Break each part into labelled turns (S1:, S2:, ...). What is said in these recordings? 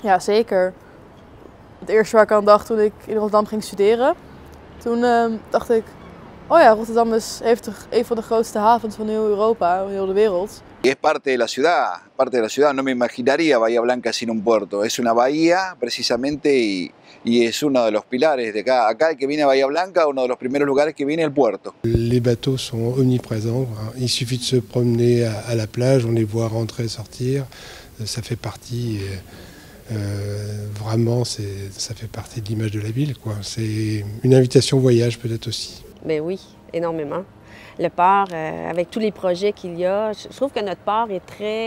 S1: Ja, zeker. Het eerste waar ik aan dacht toen ik in Rotterdam ging studeren, toen dacht ik, oh ja, Rotterdam heeft een van de grootste havens van heel Europa, heel de wereld.
S2: Y es parte de la ciudad, parte de la ciudad. No me imaginaría Bahía Blanca sin un puerto. Es una bahía precisamente y es uno de los pilares de acá. Acá el que viene a Bahía Blanca, uno de los primeros lugares que viene es el puerto.
S3: Les bateaux sont omniprésents. Il suffit de se promener à la plage, on les voit rentrer, sortir. Ça fait partie, vraiment, ça fait partie de l'image de la ville, quoi. C'est une invitation au voyage peut-être aussi.
S4: Ben oui, énormément. Le port, avec tous les projets qu'il y a, je trouve que notre port est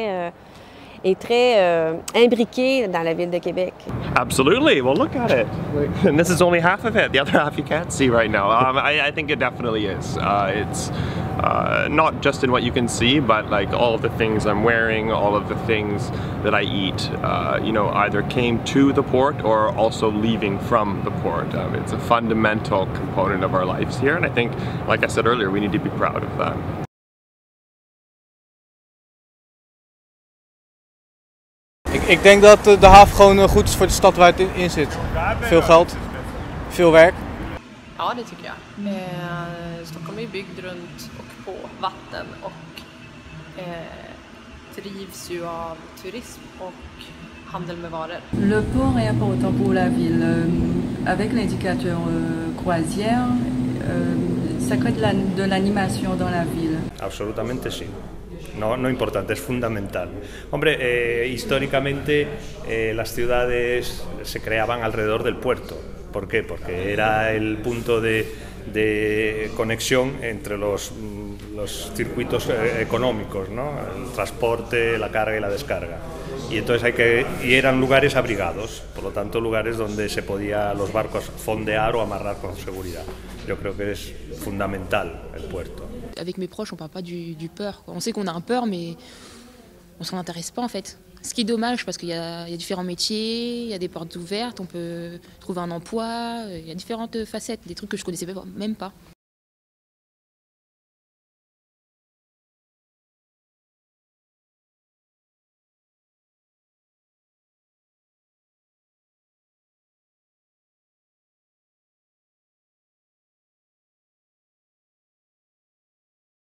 S4: très imbriqué dans la ville de Québec.
S5: Absolutely. Well, look at it. And this is only half of it. The other half you can't see right now. I think it definitely is. It's not just in what you can see, but like all of the things I'm wearing, all of the things that I eat, you know, either came to the port or also leaving from the port. It's a fundamental component of our lives here, and I think, like I said earlier, we need to be proud of that.
S6: Ik denk dat de haven gewoon goed is voor de stad waar het in zit. Veel geld, veel werk.
S7: Ja, det tycker jag. Stockholm är byggd runt och på vatten och drivs ju av turism och handel med varor.
S8: Le port est important pour la ville. Avec l'indicateur croisière, ça crée de l'animation dans la ville.
S9: Absolutamente sí. No importante, es fundamental. Hombre, históricamente las ciudades se creaban alrededor del puerto. ¿Por qué? Porque era el punto de conexión entre los circuitos económicos, ¿no? El transporte, la carga y la descarga. Y entonces eran lugares abrigados, por lo tanto lugares donde se podía los barcos fondear o amarrar con seguridad. Yo creo que es fundamental el puerto.
S10: Avec mes proches, on parle pas du port, quoi. On sait qu'on a un port, mais on s'en intéresse pas en fait. Ce qui est dommage parce qu'il y a différents métiers, il y a des portes ouvertes, on peut trouver un emploi, il y a différentes facettes, des trucs que je connaissais même pas.